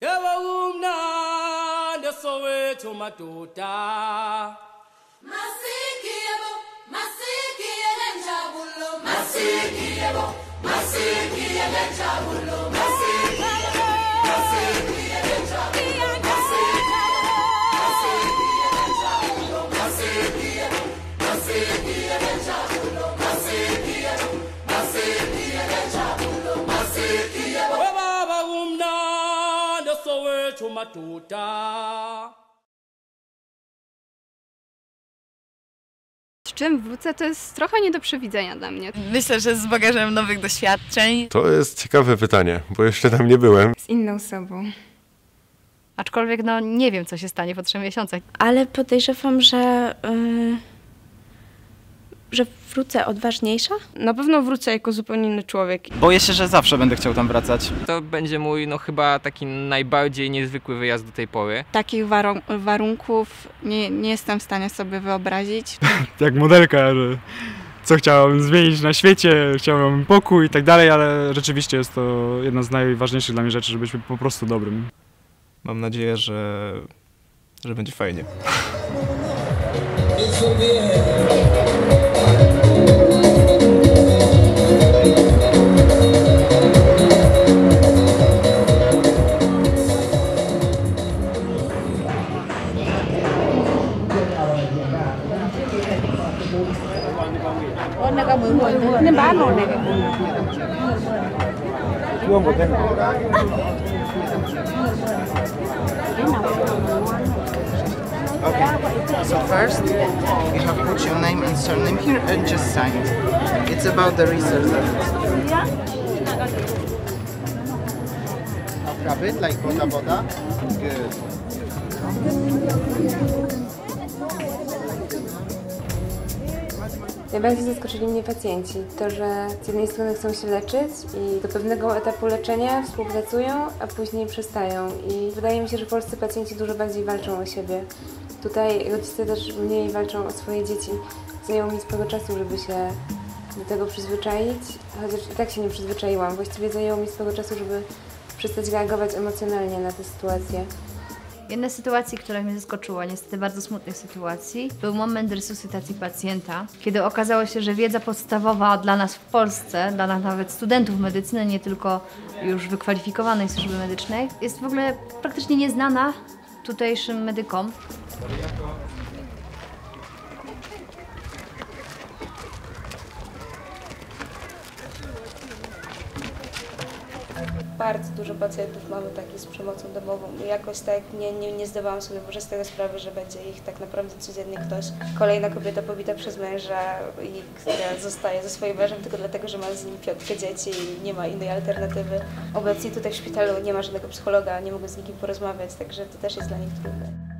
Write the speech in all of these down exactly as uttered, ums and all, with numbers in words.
Z czym wrócę, to jest trochę nie do przewidzenia dla mnie. Myślę, że z bagażem nowych doświadczeń. To jest ciekawe pytanie, bo jeszcze tam nie byłem. Z inną osobą. Aczkolwiek no nie wiem, co się stanie po trzech miesiącach. Ale podejrzewam, że, yy, że wrócę odważniejsza. Na pewno wrócę jako zupełnie inny człowiek. Boję się, że zawsze będę chciał tam wracać. To będzie mój, no chyba taki najbardziej niezwykły wyjazd do tej pory. Takich warun warunków nie, nie jestem w stanie sobie wyobrazić. Jak modelka, że co chciałabym zmienić na świecie, chciałbym pokój i tak dalej, ale rzeczywiście jest to jedna z najważniejszych dla mnie rzeczy, żeby być po prostu dobrym. Mam nadzieję, że, że będzie fajnie. Okay, so first you have put your name and surname here and just sign it. It's about the research efforts. Grab it like boda boda. Good. Najbardziej zaskoczyli mnie pacjenci. To, że z jednej strony chcą się leczyć i do pewnego etapu leczenia współpracują, a później przestają. I wydaje mi się, że polscy pacjenci dużo bardziej walczą o siebie. Tutaj rodzice też mniej walczą o swoje dzieci. Zajęło mi sporo czasu, żeby się do tego przyzwyczaić, chociaż i tak się nie przyzwyczaiłam. Właściwie zajęło mi sporo czasu, żeby przestać reagować emocjonalnie na tę sytuację. Jedna z sytuacji, która mnie zaskoczyła, niestety bardzo smutnych sytuacji, był moment resuscytacji pacjenta, kiedy okazało się, że wiedza podstawowa dla nas w Polsce, dla nas nawet studentów medycyny, nie tylko już wykwalifikowanej służby medycznej, jest w ogóle praktycznie nieznana tutejszym medykom. Bardzo dużo pacjentów mamy takich z przemocą domową i jakoś tak nie, nie, nie zdawałam sobie może z tego sprawy, że będzie ich tak naprawdę codziennie ktoś. Kolejna kobieta pobita przez męża, i która zostaje ze swoim mężem tylko dlatego, że ma z nim piątkę dzieci i nie ma innej alternatywy. Obecnie tutaj w szpitalu nie ma żadnego psychologa, nie mogę z nikim porozmawiać, także to też jest dla nich trudne.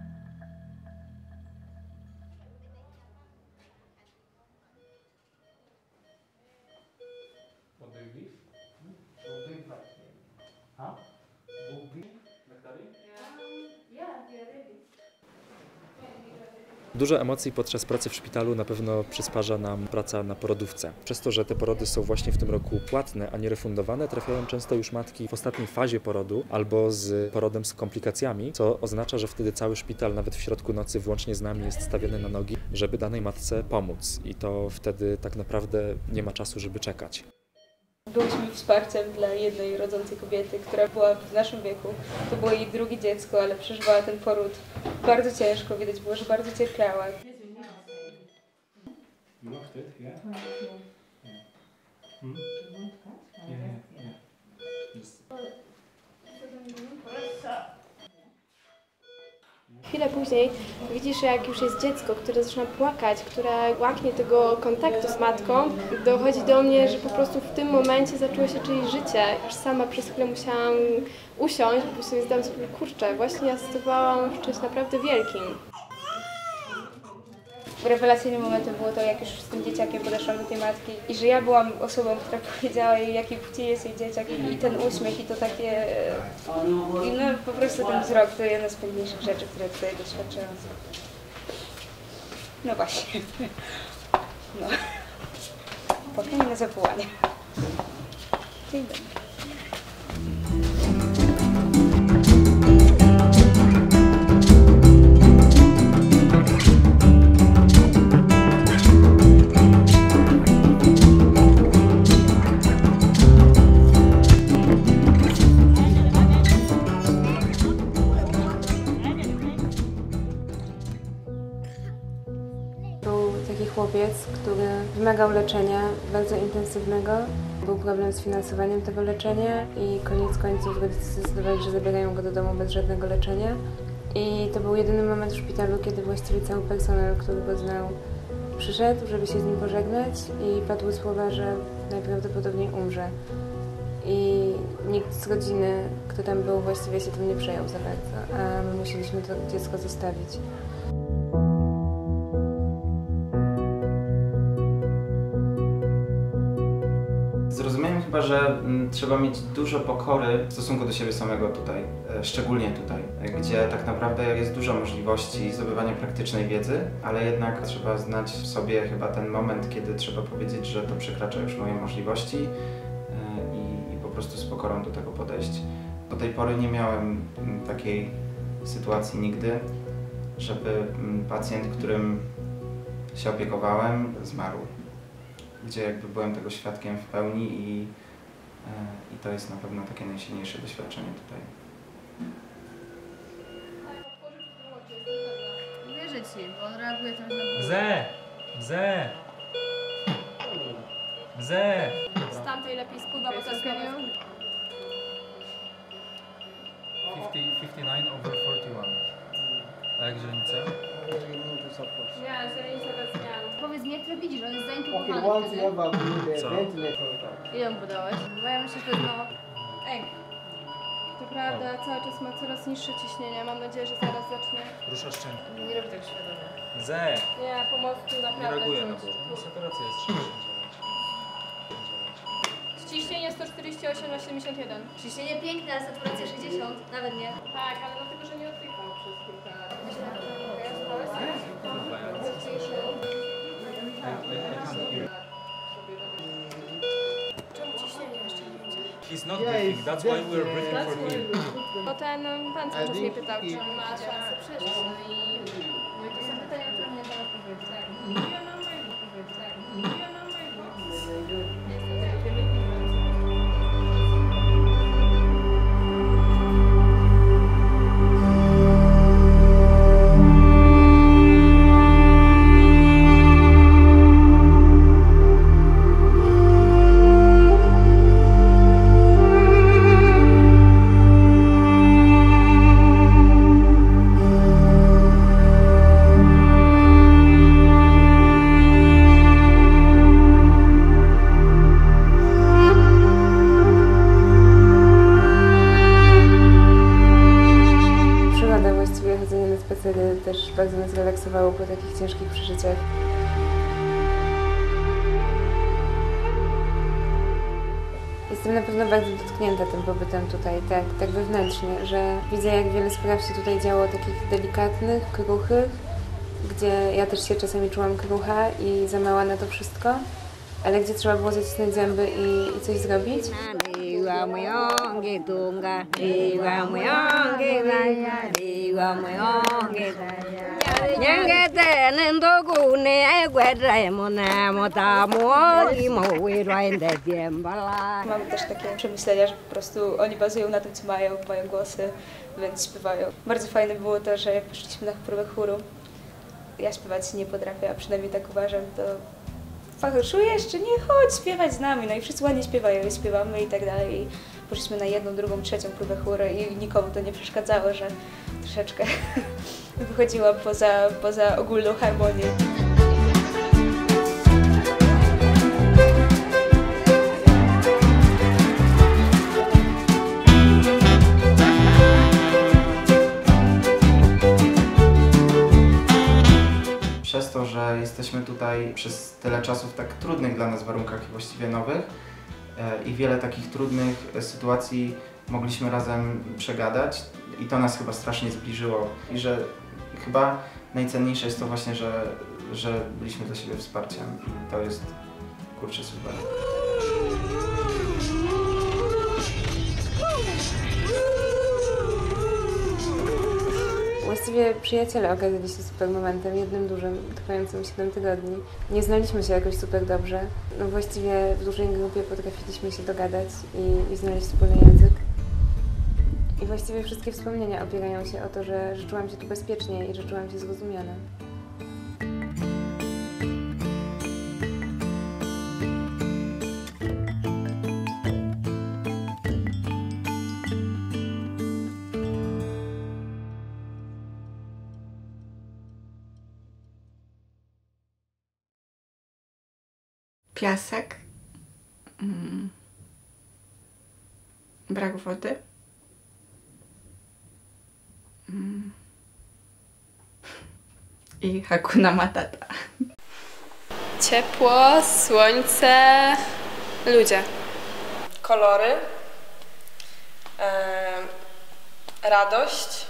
Dużo emocji podczas pracy w szpitalu na pewno przysparza nam praca na porodówce. Przez to, że te porody są właśnie w tym roku płatne, a nie refundowane, trafiają często już matki w ostatniej fazie porodu albo z porodem z komplikacjami, co oznacza, że wtedy cały szpital, nawet w środku nocy, włącznie z nami, jest stawiany na nogi, żeby danej matce pomóc. I to wtedy tak naprawdę nie ma czasu, żeby czekać. Byliśmy wsparciem dla jednej rodzącej kobiety, która była w naszym wieku. To było jej drugie dziecko, ale przeżywała ten poród bardzo ciężko. Widać było, że bardzo cierpiała. Chwilę później widzisz, jak już jest dziecko, które zaczyna płakać, które łaknie tego kontaktu z matką. Dochodzi do mnie, że po prostu w tym momencie zaczęło się czyjeś życie. Już sama przez chwilę musiałam usiąść, bo sobie zdałam sobie, kurczę, właśnie asystowałam w czymś naprawdę wielkim. Rewelacyjnym momentem było to, jak już z tym dzieciakiem podeszłam do tej matki i że ja byłam osobą, która powiedziała jej, jakiej płci jest jej dzieciak i ten uśmiech i to takie... I no po prostu ten wzrok to jedna z piękniejszych rzeczy, które tutaj doświadczyłam. No właśnie. No. Płakanie na zawołanie. Dzień dobry. chłopiec, który wymagał leczenia bardzo intensywnego. Był problem z finansowaniem tego leczenia i koniec końców rodzice zdecydowali, że zabierają go do domu bez żadnego leczenia. I to był jedyny moment w szpitalu, kiedy właściwie cały personel, który go znał, przyszedł, żeby się z nim pożegnać i padły słowa, że najprawdopodobniej umrze. I nikt z rodziny, kto tam był, właściwie się tym nie przejął za bardzo, a my musieliśmy to dziecko zostawić. Zrozumiałem chyba, że m, trzeba mieć dużo pokory w stosunku do siebie samego tutaj, e, szczególnie tutaj, e, gdzie tak naprawdę jest dużo możliwości zdobywania praktycznej wiedzy, ale jednak trzeba znać w sobie chyba ten moment, kiedy trzeba powiedzieć, że to przekracza już moje możliwości e, i, i po prostu z pokorą do tego podejść. Do tej pory nie miałem m, takiej sytuacji nigdy, żeby m, pacjent, którym się opiekowałem, zmarł. Gdzie jakby byłem tego świadkiem w pełni i, e, i to jest na pewno takie najsilniejsze doświadczenie tutaj. Wierzę ci, bo on reaguje tam na Ze! Ze! Ze! Z tamtej lepiej spływa, bo to jest pięćdziesiąt dziewięć over czterdzieści jeden. A jak źrenice? Nie, źrenica bez zmian. Powiedz mi, jak to widzisz, on jest zaintubowany wtedy. Co? Ile mu podałeś? Bo ja myślę, że to jest mało. Ej, To prawda, cały czas ma coraz niższe ciśnienie. Mam nadzieję, że zaraz zacznie. Rusza szczękę. nie robi tak świadomie. Ze! Nie, pomocy Nie naprawdę reaguje na czuć. ból. Saturacja jest sześćdziesiąt dziewięć. Ciśnienie sto czterdzieści osiem na siedemdziesiąt jeden. Ciśnienie piękne, a saturacja sześćdziesiąt, nawet nie. Tak, ale dlatego, że nie oddychał przez kilka lat. Czemu ciśnienie jeszcze nie idzie? He's not breathing, that's why we're breathing for him. Bo ten pan cały czas mnie pytał, czy ma szansę przeżyć. No i, no i to są pytania, które mnie teraz powiedzieć. Tak. Też bardzo nas relaksowało po takich ciężkich przeżyciach. Jestem na pewno bardzo dotknięta tym pobytem tutaj, tak, tak wewnętrznie, że widzę, jak wiele spraw się tutaj działo, takich delikatnych, kruchych, gdzie ja też się czasami czułam krucha i za mała na to wszystko, ale gdzie trzeba było zacisnąć zęby i, i coś zrobić. Mamy też takie przemyślenia, że po prostu oni bazują na tym, co mają, mają głosy, więc śpiewają. Bardzo fajne było to, że jak poszliśmy na próbę chóru, ja śpiewać nie potrafię, a przynajmniej tak uważam, to czujesz, czy nie, chodź śpiewać z nami. No i wszyscy ładnie śpiewają i śpiewamy i tak dalej. I poszliśmy na jedną, drugą, trzecią próbę chóru i nikomu to nie przeszkadzało, że troszeczkę wychodziłam poza, poza ogólną harmonię. Przez to, że jesteśmy tutaj przez tyle czasu w tak trudnych dla nas warunkach i właściwie nowych e, i wiele takich trudnych sytuacji mogliśmy razem przegadać i to nas chyba strasznie zbliżyło i że chyba najcenniejsze jest to właśnie, że, że byliśmy dla siebie wsparciem i to jest, kurczę, super. Właściwie przyjaciele okazali się super momentem, jednym dużym, trwającym siedem tygodni. Nie znaliśmy się jakoś super dobrze. No właściwie w dużej grupie potrafiliśmy się dogadać i, i znaleźć wspólny język. I właściwie wszystkie wspomnienia opierają się o to, że, że czułam się tu bezpiecznie i że czułam się zrozumiana. piasek, mm, brak wody, mm, i Hakuna Matata. Ciepło, słońce, ludzie. Kolory, e, radość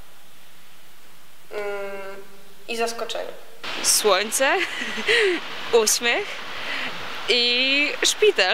mm, i zaskoczenie. Słońce, uśmiech i szpital.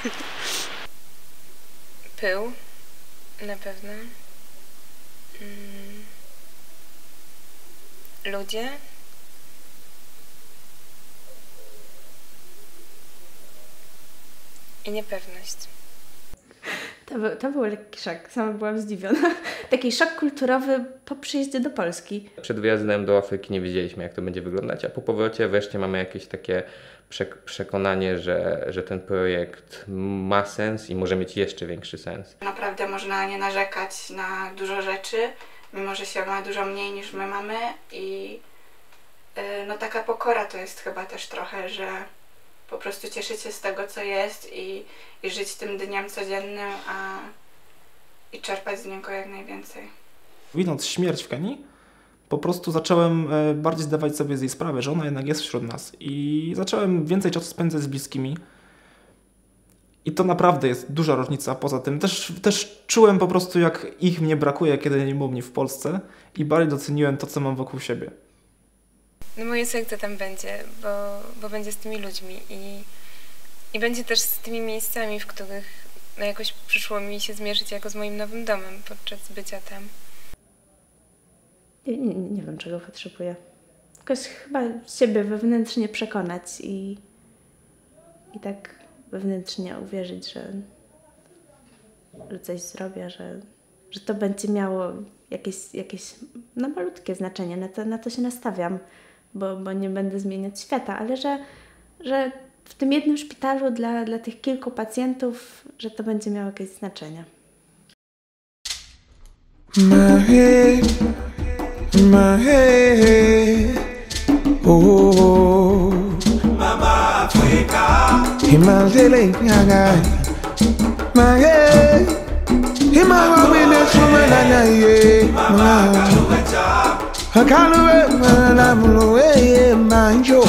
Pył, na pewno. Mm, ludzie. I niepewność. To był, to był lekki szok, sama byłam zdziwiona. Taki szok kulturowy po przyjeździe do Polski. Przed wyjazdem do Afryki nie wiedzieliśmy, jak to będzie wyglądać, a po powrocie wreszcie mamy jakieś takie przek- przekonanie, że, że ten projekt ma sens i może mieć jeszcze większy sens. Naprawdę można nie narzekać na dużo rzeczy, mimo że się ma dużo mniej niż my mamy i yy, no taka pokora to jest chyba też trochę, że po prostu cieszyć się z tego, co jest i, i żyć tym dniem codziennym, a i czerpać z niego jak najwięcej. Widząc śmierć w Kenii, po prostu zacząłem bardziej zdawać sobie z jej sprawę, że ona jednak jest wśród nas i zacząłem więcej czasu spędzać z bliskimi. I to naprawdę jest duża różnica. Poza tym też, też czułem po prostu, jak ich mnie brakuje, kiedy nie było mnie w Polsce i bardziej doceniłem to, co mam wokół siebie. No moje serce tam będzie, bo, bo będzie z tymi ludźmi i, i będzie też z tymi miejscami, w których no jakoś przyszło mi się zmierzyć jako z moim nowym domem podczas bycia tam. Nie, nie, nie wiem, czego potrzebuję. Jakoś chyba siebie wewnętrznie przekonać i, i tak wewnętrznie uwierzyć, że, że coś zrobię, że, że to będzie miało jakieś, jakieś no, malutkie znaczenie. Na to, na to się nastawiam, bo, bo nie będę zmieniać świata, ale że, że w tym jednym szpitalu dla, dla tych kilku pacjentów, że to będzie miało jakieś znaczenie. My head, my head, oh, Mama Africa, Himalaya, my head, Himalaya, Himalaya, Mama, I can't remember, I'm away, my joy,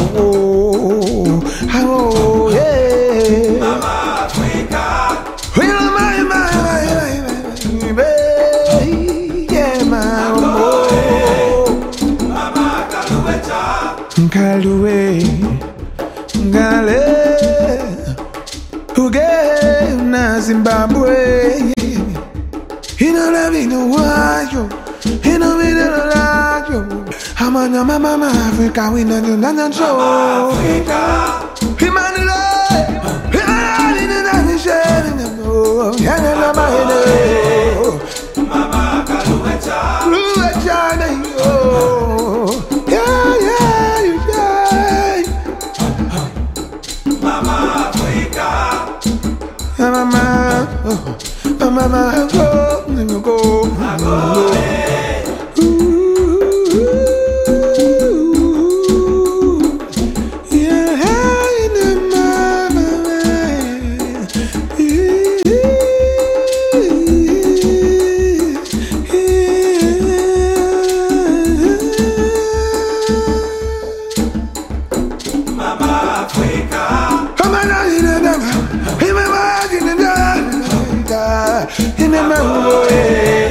oh, yeah, Mama Africa, well, my, my, my, my, my, Kaluwe, Gale, Uge, na Zimbabwe. Ino la vino wayo, ino vino la yo. Hamana mama mama Africa, we na na na show. Africa, Himanile, Himanile na na show. Yana na mahene, Mama Kaluwecha, Luwecha na yo. Yeah yeah yeah. Mama Africa, Mama, Mama go, go, go. In the